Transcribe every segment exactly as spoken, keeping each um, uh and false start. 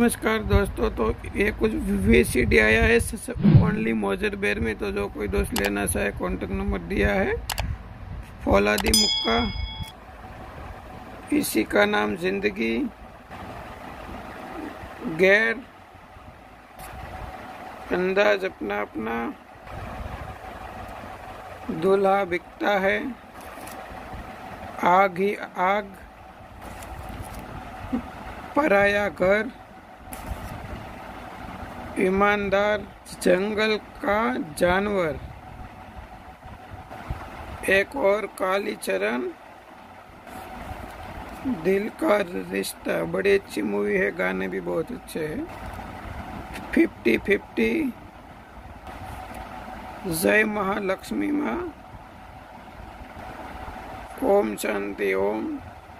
नमस्कार दोस्तों, तो ये कुछ वीसीडी आया है ओनली मौजर बेर में। तो जो कोई दोस्त लेना चाहे कॉन्टेक्ट नंबर दिया है। फौलादी मुक्का, इसी का नाम जिंदगी, गैर, अंदाज अपना अपना, दूल्हा बिकता है, आग ही आग, पराया घर, ईमानदार, जंगल का जानवर, एक और काली चरण, दिल का रिश्ता। बड़ी अच्छी मूवी है, गाने भी बहुत अच्छे हैं। फिफ्टी फिफ्टी, जय महालक्ष्मी माँ, ओम शांति ओम,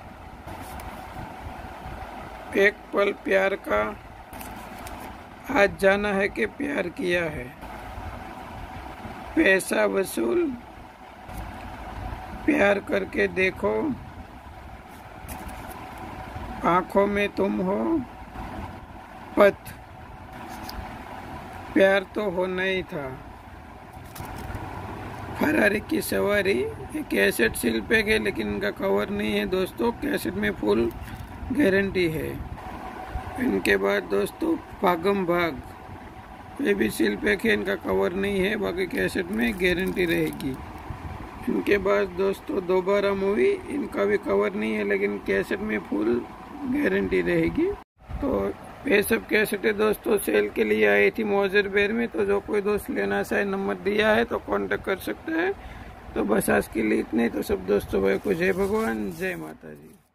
एक पल प्यार का, आज जाना है कि प्यार किया है, पैसा वसूल, प्यार करके देखो, आंखों में तुम हो, पथ, प्यार तो होना ही था, फरारी की सवारी। ये कैसेट सील पैक है लेकिन इनका कवर नहीं है दोस्तों। कैसेट में फुल गारंटी है। इनके बाद दोस्तों भागम भाग, ये भी सील पैक है, इनका कवर नहीं है, बाकी कैसेट में गारंटी रहेगी। इनके बाद दोस्तों दोबारा मूवी, इनका भी कवर नहीं है लेकिन कैसेट में फुल गारंटी रहेगी। तो ये सब कैसेट है दोस्तों सेल के लिए आई थी मौजर बेर में। तो जो कोई दोस्त लेना चाहे नंबर दिया है तो कांटेक्ट कर सकता है। तो बस आज के लिए इतने। तो सब दोस्तों भाई को जय भगवान, जय माता जी।